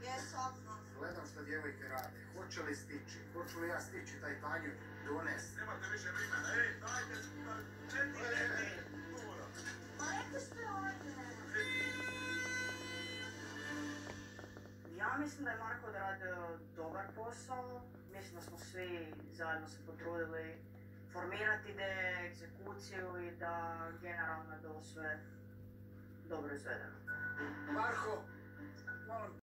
Jesam. Gledam što djevojke rade. Hoće li stići? Hoću li ja stići taj tanju donest? Nemate više vremena, dajte, Ma rekli ste ovdje. Ja mislim da je Marko odradio dobar posao. Mislim da smo svi zajedno se potrudili formirati ideje, egzekuciju i da generalno je bilo sve dobro izvedeno. Marko, molim